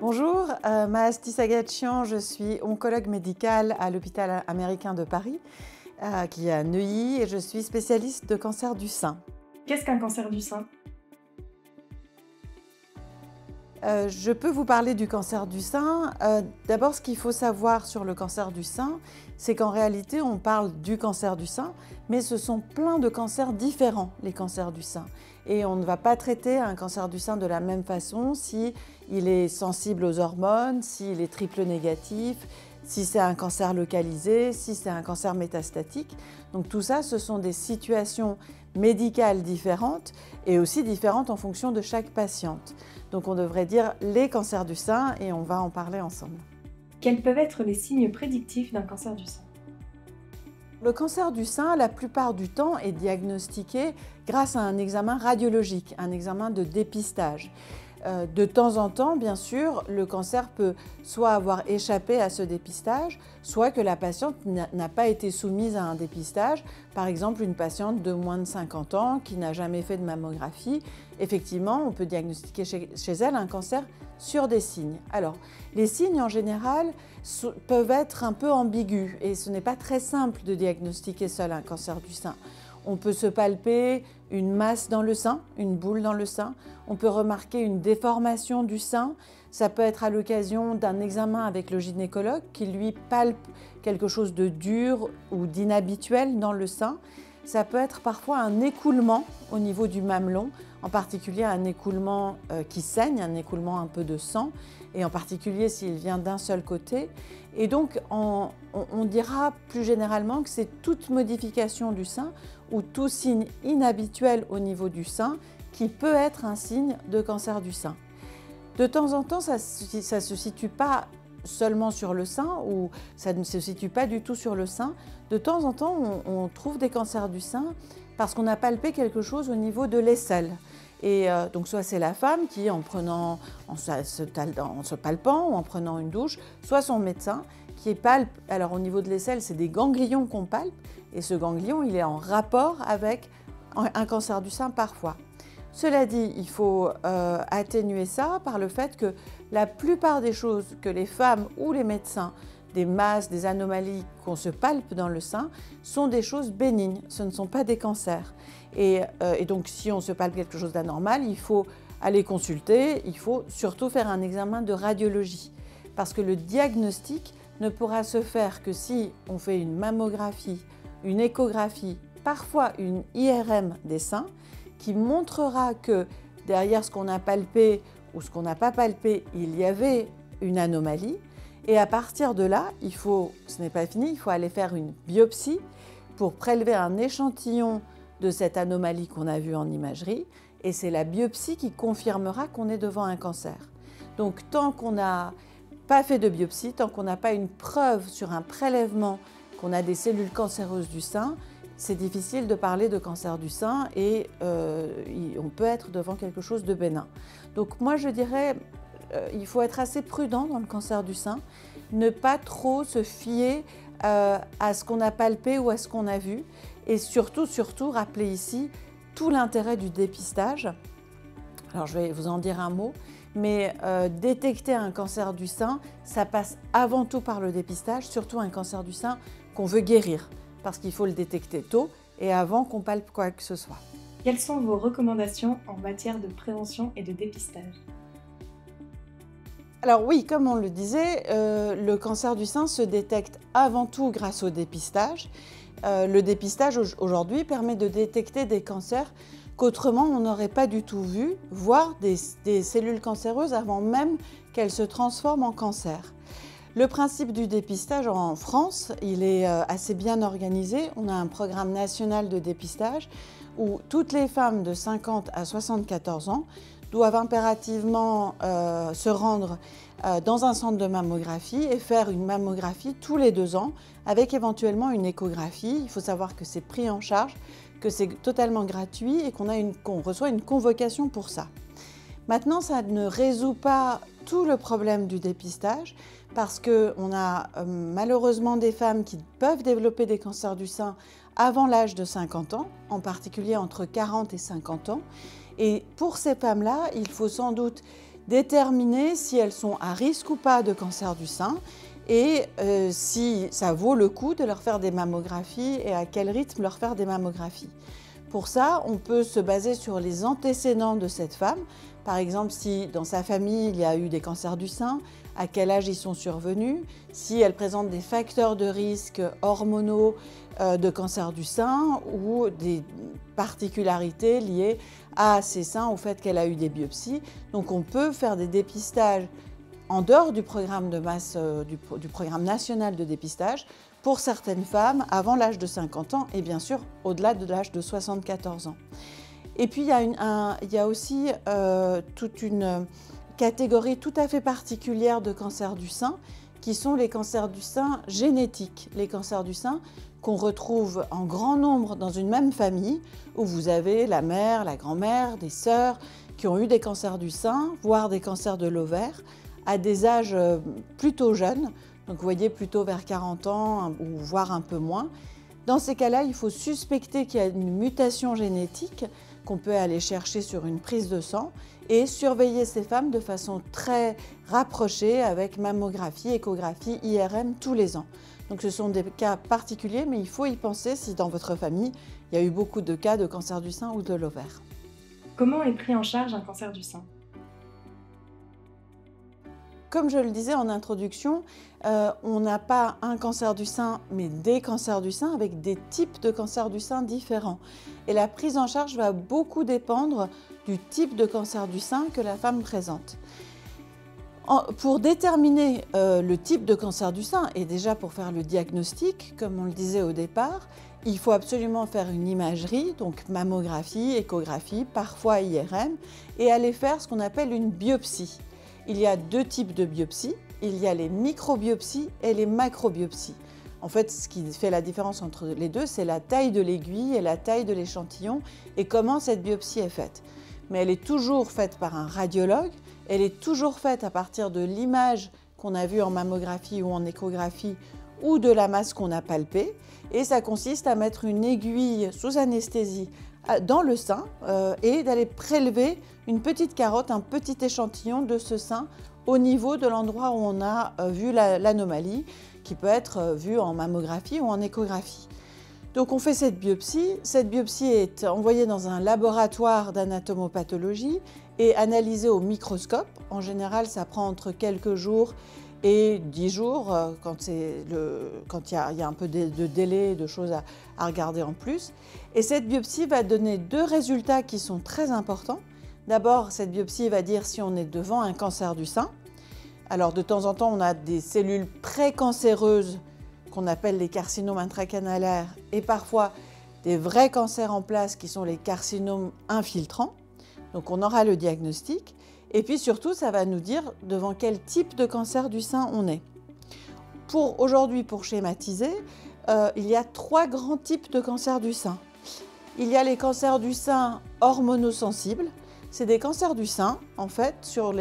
Bonjour, Mahasti Sagatian, je suis oncologue médicale à l'hôpital américain de Paris, qui est à Neuilly, et je suis spécialiste de cancer du sein. Qu'est-ce qu'un cancer du sein? Je peux vous parler du cancer du sein. D'abord, ce qu'il faut savoir sur le cancer du sein, c'est qu'en réalité, on parle du cancer du sein, mais ce sont plein de cancers différents, les cancers du sein. Et on ne va pas traiter un cancer du sein de la même façon si il est sensible aux hormones, s'il est triple négatif, si c'est un cancer localisé, si c'est un cancer métastatique. Donc tout ça, ce sont des situations médicales différentes et aussi différentes en fonction de chaque patiente. Donc on devrait dire les cancers du sein et on va en parler ensemble. Quels peuvent être les signes prédictifs d'un cancer du sein? Le cancer du sein, la plupart du temps, est diagnostiqué grâce à un examen radiologique, un examen de dépistage. De temps en temps, bien sûr, le cancer peut soit avoir échappé à ce dépistage, soit que la patiente n'a pas été soumise à un dépistage. Par exemple, une patiente de moins de 50 ans qui n'a jamais fait de mammographie, effectivement, on peut diagnostiquer chez elle un cancer sur des signes. Alors, les signes en général peuvent être un peu ambigus et ce n'est pas très simple de diagnostiquer seul un cancer du sein. On peut se palper une masse dans le sein, une boule dans le sein. On peut remarquer une déformation du sein. Ça peut être à l'occasion d'un examen avec le gynécologue qui lui palpe quelque chose de dur ou d'inhabituel dans le sein. Ça peut être parfois un écoulement au niveau du mamelon, en particulier un écoulement qui saigne, un écoulement un peu de sang, et en particulier s'il vient d'un seul côté. Et donc, on dira plus généralement que c'est toute modification du sein ou tout signe inhabituel au niveau du sein qui peut être un signe de cancer du sein. De temps en temps, ça ne se situe pas seulement sur le sein ou ça ne se situe pas du tout sur le sein. De temps en temps, on trouve des cancers du sein parce qu'on a palpé quelque chose au niveau de l'aisselle. Et donc soit c'est la femme qui, en se palpant ou en prenant une douche, soit son médecin qui palpe. Alors au niveau de l'aisselle, c'est des ganglions qu'on palpe et ce ganglion, il est en rapport avec un cancer du sein parfois. Cela dit, il faut atténuer ça par le fait que la plupart des choses que les femmes ou les médecins, des masses, des anomalies qu'on se palpe dans le sein, sont des choses bénignes, ce ne sont pas des cancers. Et donc si on se palpe quelque chose d'anormal, il faut aller consulter, il faut surtout faire un examen de radiologie. Parce que le diagnostic ne pourra se faire que si on fait une mammographie, une échographie, parfois une IRM des seins, qui montrera que derrière ce qu'on a palpé ou ce qu'on n'a pas palpé, il y avait une anomalie. Et à partir de là, ce n'est pas fini, il faut aller faire une biopsie pour prélever un échantillon de cette anomalie qu'on a vue en imagerie. Et c'est la biopsie qui confirmera qu'on est devant un cancer. Donc tant qu'on n'a pas fait de biopsie, tant qu'on n'a pas une preuve sur un prélèvement qu'on a des cellules cancéreuses du sein, c'est difficile de parler de cancer du sein et on peut être devant quelque chose de bénin. Donc moi je dirais, il faut être assez prudent dans le cancer du sein, ne pas trop se fier à ce qu'on a palpé ou à ce qu'on a vu et surtout rappeler ici tout l'intérêt du dépistage. Alors je vais vous en dire un mot, mais détecter un cancer du sein, ça passe avant tout par le dépistage, surtout un cancer du sein qu'on veut guérir. Parce qu'il faut le détecter tôt et avant qu'on palpe quoi que ce soit. Quelles sont vos recommandations en matière de prévention et de dépistage? Alors oui, comme on le disait, le cancer du sein se détecte avant tout grâce au dépistage. Le dépistage aujourd'hui permet de détecter des cancers qu'autrement on n'aurait pas du tout vu, voire des cellules cancéreuses avant même qu'elles se transforment en cancer. Le principe du dépistage en France, il est assez bien organisé. On a un programme national de dépistage où toutes les femmes de 50 à 74 ans doivent impérativement se rendre dans un centre de mammographie et faire une mammographie tous les 2 ans avec éventuellement une échographie. Il faut savoir que c'est pris en charge, que c'est totalement gratuit et qu'on reçoit une convocation pour ça. Maintenant, ça ne résout pas tout le problème du dépistage parce qu'on a malheureusement des femmes qui peuvent développer des cancers du sein avant l'âge de 50 ans, en particulier entre 40 et 50 ans. Et pour ces femmes-là, il faut sans doute déterminer si elles sont à risque ou pas de cancer du sein et si ça vaut le coup de leur faire des mammographies et à quel rythme leur faire des mammographies. Pour ça, on peut se baser sur les antécédents de cette femme. Par exemple, si dans sa famille, il y a eu des cancers du sein, à quel âge ils sont survenus, si elle présente des facteurs de risque hormonaux de cancer du sein ou des particularités liées à ses seins, au fait qu'elle a eu des biopsies. Donc on peut faire des dépistages en dehors du programme de masse, du programme national de dépistage pour certaines femmes avant l'âge de 50 ans et bien sûr au-delà de l'âge de 74 ans. Et puis il y a aussi toute une catégorie tout à fait particulière de cancers du sein qui sont les cancers du sein génétiques, les cancers du sein qu'on retrouve en grand nombre dans une même famille où vous avez la mère, la grand-mère, des sœurs qui ont eu des cancers du sein, voire des cancers de l'ovaire à des âges plutôt jeunes, donc vous voyez plutôt vers 40 ans ou voire un peu moins. Dans ces cas-là, il faut suspecter qu'il y a une mutation génétique qu'on peut aller chercher sur une prise de sang et surveiller ces femmes de façon très rapprochée avec mammographie, échographie, IRM tous les ans. Donc ce sont des cas particuliers, mais il faut y penser si dans votre famille, il y a eu beaucoup de cas de cancer du sein ou de l'ovaire. Comment est pris en charge un cancer du sein ? Comme je le disais en introduction, on n'a pas un cancer du sein, mais des cancers du sein avec des types de cancers du sein différents. Et la prise en charge va beaucoup dépendre du type de cancer du sein que la femme présente. Pour déterminer le type de cancer du sein, et déjà pour faire le diagnostic, comme on le disait au départ, il faut absolument faire une imagerie, donc mammographie, échographie, parfois IRM, et aller faire ce qu'on appelle une biopsie. Il y a deux types de biopsies, il y a les microbiopsies et les macrobiopsies. En fait, ce qui fait la différence entre les deux, c'est la taille de l'aiguille et la taille de l'échantillon et comment cette biopsie est faite. Mais elle est toujours faite par un radiologue, elle est toujours faite à partir de l'image qu'on a vue en mammographie ou en échographie ou de la masse qu'on a palpée. Et ça consiste à mettre une aiguille sous anesthésie dans le sein et d'aller prélever une petite carotte, un petit échantillon de ce sein au niveau de l'endroit où on a vu l'anomalie, qui peut être vue en mammographie ou en échographie. Donc on fait cette biopsie. Cette biopsie est envoyée dans un laboratoire d'anatomopathologie et analysée au microscope. En général, ça prend entre quelques jours et 10 jours quand il y a un peu de délai, de choses à regarder en plus. Et cette biopsie va donner deux résultats qui sont très importants. D'abord, cette biopsie va dire si on est devant un cancer du sein. Alors de temps en temps, on a des cellules précancéreuses qu'on appelle les carcinomes intracanalaires et parfois des vrais cancers en place qui sont les carcinomes infiltrants. Donc on aura le diagnostic. Et puis surtout, ça va nous dire devant quel type de cancer du sein on est. Aujourd'hui, pour schématiser, il y a trois grands types de cancers du sein. Il y a les cancers du sein hormonosensibles. C'est des cancers du sein, en fait, sur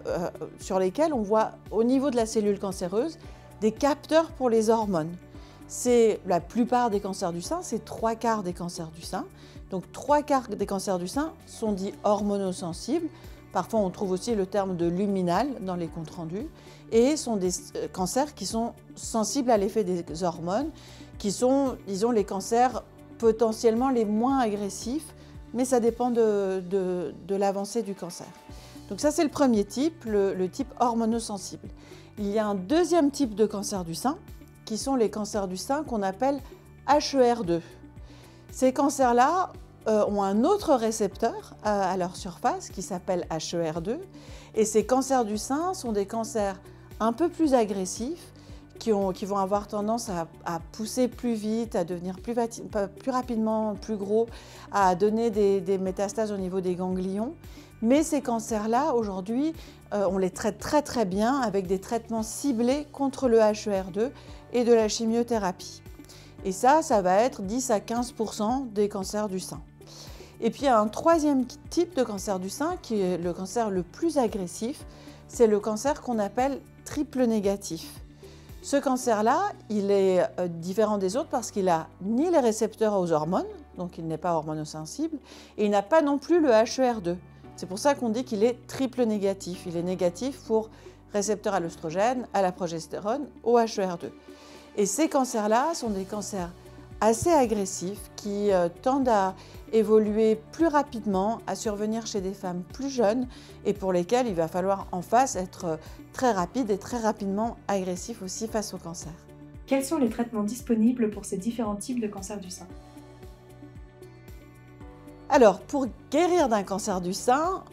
lesquels on voit au niveau de la cellule cancéreuse des capteurs pour les hormones. C'est la plupart des cancers du sein, c'est 3/4 des cancers du sein. Donc 3/4 des cancers du sein sont dits hormonosensibles. Parfois, on trouve aussi le terme de luminal dans les comptes rendus. Et sont des cancers qui sont sensibles à l'effet des hormones, qui sont, disons, les cancers potentiellement les moins agressifs, mais ça dépend de l'avancée du cancer. Donc ça, c'est le premier type, le type hormonosensible. Il y a un deuxième type de cancer du sein, qui sont les cancers du sein qu'on appelle HER2. Ces cancers-là ont un autre récepteur à leur surface qui s'appelle HER2. Et ces cancers du sein sont des cancers un peu plus agressifs, qui vont avoir tendance à pousser plus vite, à devenir plus rapidement plus gros, à donner des métastases au niveau des ganglions. Mais ces cancers-là, aujourd'hui, on les traite très très bien avec des traitements ciblés contre le HER2 et de la chimiothérapie. Et ça va être 10 à 15% des cancers du sein. Et puis il y a un troisième type de cancer du sein qui est le cancer le plus agressif, c'est le cancer qu'on appelle triple négatif. Ce cancer-là, il est différent des autres parce qu'il n'a ni les récepteurs aux hormones, donc il n'est pas hormonosensible, et il n'a pas non plus le HER2. C'est pour ça qu'on dit qu'il est triple négatif. Il est négatif pour récepteur à l'œstrogène, à la progestérone, au HER2. Et ces cancers-là sont des cancers assez agressifs qui tendent à évoluer plus rapidement, à survenir chez des femmes plus jeunes et pour lesquelles il va falloir en face être très rapide et très rapidement agressif aussi face au cancer. Quels sont les traitements disponibles pour ces différents types de cancer du sein? Alors, pour guérir d'un cancer du sein,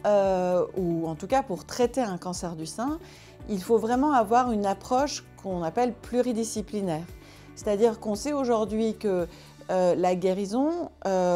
ou en tout cas pour traiter un cancer du sein, il faut vraiment avoir une approche qu'on appelle pluridisciplinaire. C'est-à-dire qu'on sait aujourd'hui que la guérison,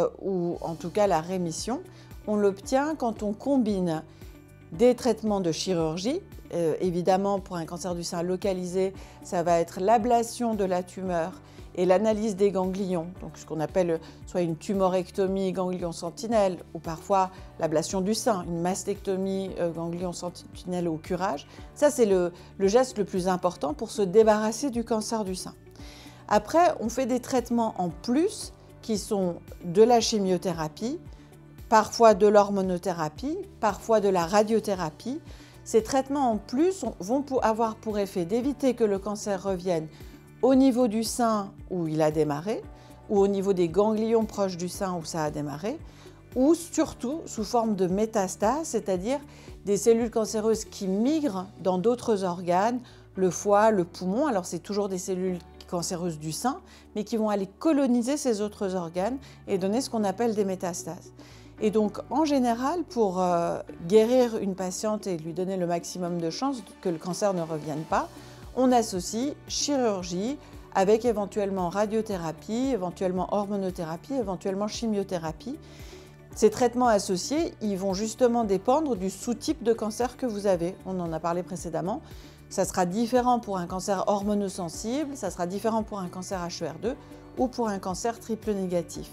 ou en tout cas la rémission, on l'obtient quand on combine des traitements de chirurgie. Évidemment, pour un cancer du sein localisé, ça va être l'ablation de la tumeur et l'analyse des ganglions, donc ce qu'on appelle soit une tumorectomie ganglion sentinelle ou parfois l'ablation du sein, une mastectomie ganglion sentinelle au curage. Ça, c'est le geste le plus important pour se débarrasser du cancer du sein. Après, on fait des traitements en plus qui sont de la chimiothérapie, parfois de l'hormonothérapie, parfois de la radiothérapie. Ces traitements en plus vont avoir pour effet d'éviter que le cancer revienne au niveau du sein où il a démarré, ou au niveau des ganglions proches du sein où ça a démarré, ou surtout sous forme de métastase, c'est-à-dire des cellules cancéreuses qui migrent dans d'autres organes, le foie, le poumon. Alors c'est toujours des cellules cancéreuses du sein, mais qui vont aller coloniser ces autres organes et donner ce qu'on appelle des métastases. Et donc, en général, pour guérir une patiente et lui donner le maximum de chances que le cancer ne revienne pas, on associe chirurgie avec éventuellement radiothérapie, éventuellement hormonothérapie, éventuellement chimiothérapie. Ces traitements associés, ils vont justement dépendre du sous-type de cancer que vous avez. On en a parlé précédemment. Ça sera différent pour un cancer hormonosensible, ça sera différent pour un cancer HER2 ou pour un cancer triple négatif.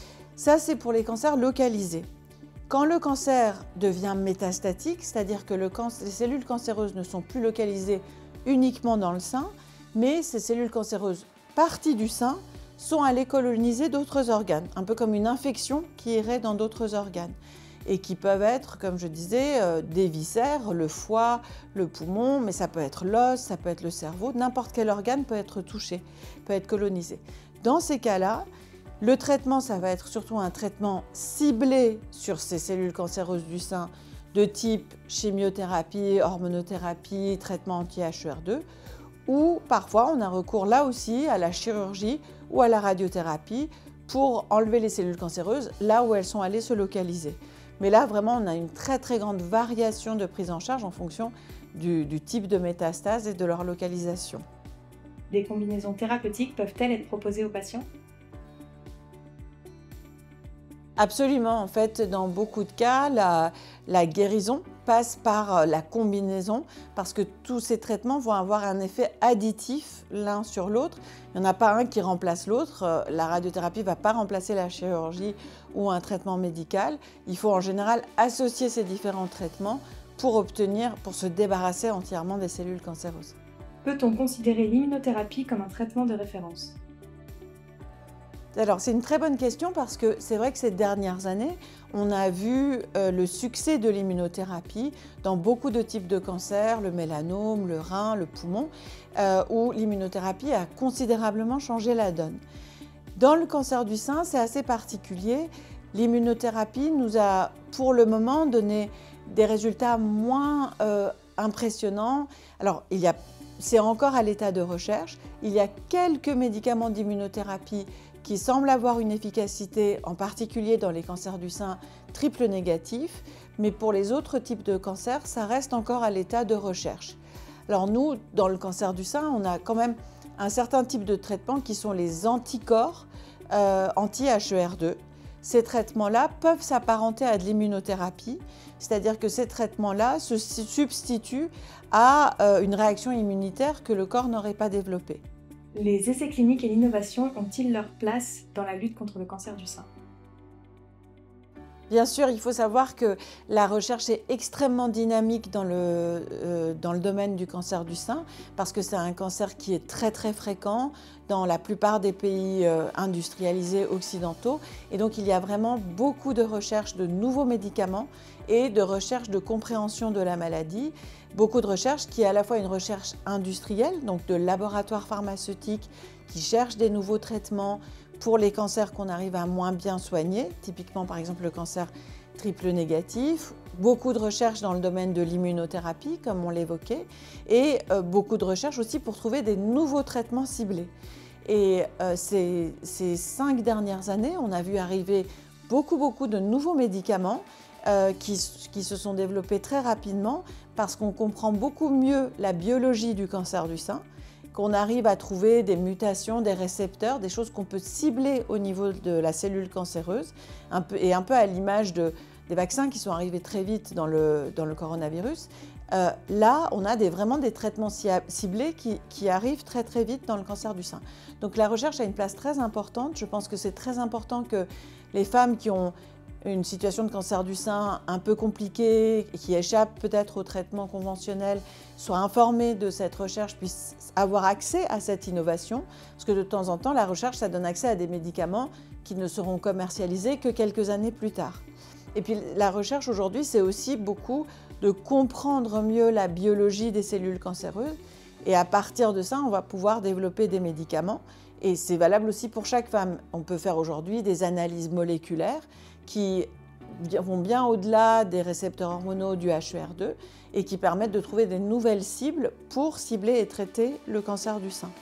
Ça, c'est pour les cancers localisés. Quand le cancer devient métastatique, c'est-à-dire que les cellules cancéreuses ne sont plus localisées uniquement dans le sein, mais ces cellules cancéreuses parties du sein sont allées coloniser d'autres organes, un peu comme une infection qui irait dans d'autres organes et qui peuvent être, comme je disais, des viscères, le foie, le poumon, mais ça peut être l'os, ça peut être le cerveau, n'importe quel organe peut être touché, peut être colonisé. Dans ces cas-là, le traitement, ça va être surtout un traitement ciblé sur ces cellules cancéreuses du sein de type chimiothérapie, hormonothérapie, traitement anti-HER2, ou parfois on a recours là aussi à la chirurgie ou à la radiothérapie pour enlever les cellules cancéreuses là où elles sont allées se localiser. Mais là, vraiment, on a une très très grande variation de prise en charge en fonction du type de métastase et de leur localisation. Des combinaisons thérapeutiques peuvent-elles être proposées aux patients? Absolument, en fait, dans beaucoup de cas, la guérison passe par la combinaison parce que tous ces traitements vont avoir un effet additif l'un sur l'autre. Il n'y en a pas un qui remplace l'autre. La radiothérapie ne va pas remplacer la chirurgie ou un traitement médical. Il faut en général associer ces différents traitements pour se débarrasser entièrement des cellules cancéreuses. Peut-on considérer l'immunothérapie comme un traitement de référence? Alors, c'est une très bonne question parce que c'est vrai que ces dernières années, on a vu le succès de l'immunothérapie dans beaucoup de types de cancers, le mélanome, le rein, le poumon, où l'immunothérapie a considérablement changé la donne. Dans le cancer du sein, c'est assez particulier. L'immunothérapie nous a, pour le moment, donné des résultats moins impressionnants. Alors, c'est encore à l'état de recherche. Il y a quelques médicaments d'immunothérapie qui semblent avoir une efficacité, en particulier dans les cancers du sein triple négatifs, mais pour les autres types de cancers, ça reste encore à l'état de recherche. Alors nous, dans le cancer du sein, on a quand même un certain type de traitements qui sont les anticorps anti-HER2. Ces traitements-là peuvent s'apparenter à de l'immunothérapie, c'est-à-dire que ces traitements-là se substituent à une réaction immunitaire que le corps n'aurait pas développée. Les essais cliniques et l'innovation ont-ils leur place dans la lutte contre le cancer du sein? Bien sûr, il faut savoir que la recherche est extrêmement dynamique dans le domaine du cancer du sein parce que c'est un cancer qui est très très fréquent dans la plupart des pays industrialisés occidentaux. Et donc il y a vraiment beaucoup de recherches de nouveaux médicaments et de recherche de compréhension de la maladie. Beaucoup de recherches qui est à la fois une recherche industrielle, donc de laboratoires pharmaceutiques qui cherchent des nouveaux traitements pour les cancers qu'on arrive à moins bien soigner, typiquement par exemple le cancer triple négatif, beaucoup de recherches dans le domaine de l'immunothérapie, comme on l'évoquait, et beaucoup de recherches aussi pour trouver des nouveaux traitements ciblés. Et ces 5 dernières années, on a vu arriver beaucoup de nouveaux médicaments qui se sont développés très rapidement parce qu'on comprend beaucoup mieux la biologie du cancer du sein, qu'on arrive à trouver des mutations, des récepteurs, des choses qu'on peut cibler au niveau de la cellule cancéreuse, un peu à l'image des vaccins qui sont arrivés très vite dans le coronavirus. Là, on a vraiment des traitements ciblés qui arrivent très vite dans le cancer du sein. Donc la recherche a une place très importante. Je pense que c'est très important que les femmes qui ont une situation de cancer du sein un peu compliquée, qui échappe peut-être au traitement conventionnel, soient informées de cette recherche, puissent avoir accès à cette innovation. Parce que de temps en temps, la recherche, ça donne accès à des médicaments qui ne seront commercialisés que quelques années plus tard. Et puis la recherche aujourd'hui, c'est aussi beaucoup de comprendre mieux la biologie des cellules cancéreuses. Et à partir de ça, on va pouvoir développer des médicaments. Et c'est valable aussi pour chaque femme. On peut faire aujourd'hui des analyses moléculaires qui vont bien au-delà des récepteurs hormonaux du HER2 et qui permettent de trouver des nouvelles cibles pour cibler et traiter le cancer du sein.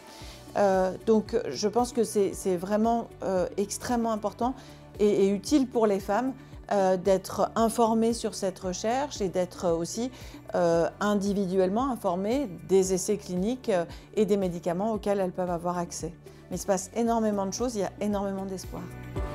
Donc je pense que c'est vraiment extrêmement important et utile pour les femmes d'être informées sur cette recherche et d'être aussi individuellement informées des essais cliniques et des médicaments auxquels elles peuvent avoir accès. Mais il se passe énormément de choses, il y a énormément d'espoir.